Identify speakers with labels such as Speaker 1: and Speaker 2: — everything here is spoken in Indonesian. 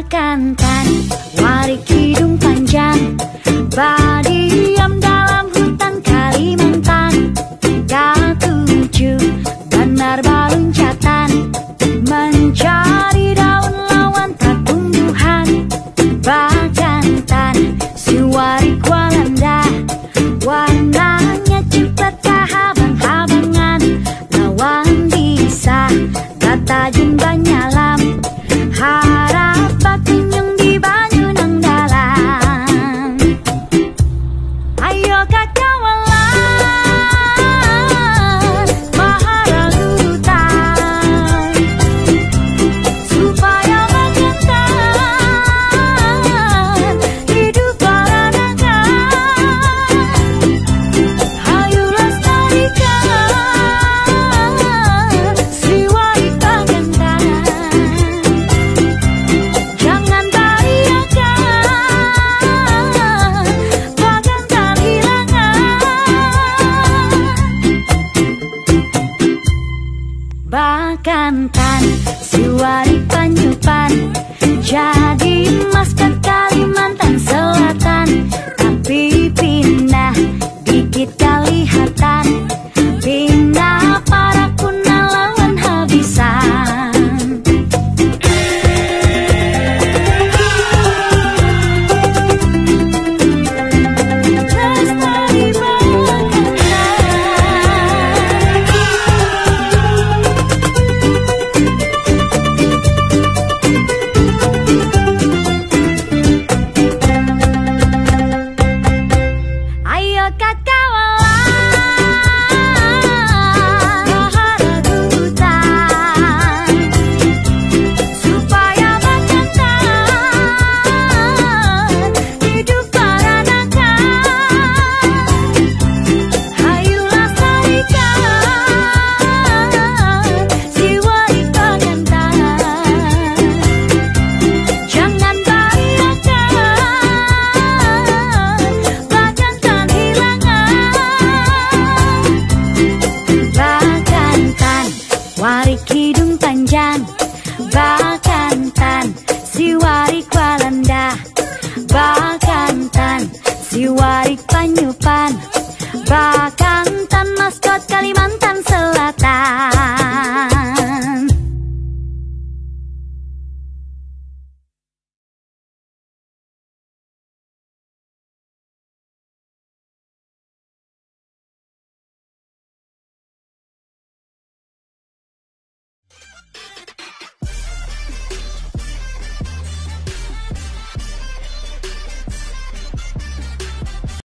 Speaker 1: Bakantan, warik hidung panjang, berdiam dalam hutan Kalimantan. K7 benar baluncatan, mencari daun lawan tumbuhan. Bakantan, si warik Walanda, warnanya cepat kehabang-habangan. Lawan bisa tajin banyalam, harap bakunyung di banyu nang dalam. Ayo kakawalan maharagutan, supaya Bakantan hidup baranakan. Hayu lestarikan si warik Bakantan, jangan teriakan Bakantan hilangan. Bakantan, si warik Panyupan, jadi emas ke Kalimantan Selatan. Tapi pindah dikit kelihatan, pindah para kuna lawan habisan. Lestari ayo kakawalan maharagutan, supaya Bakantan hidup baranakan. Hayu lestarikan si warik Bakantan, jangan teriakan Bakantan hilangan. Bakantan, warik hidung panjang, Bakantan, si warik Walanda, Bakantan, si warik Panyupan.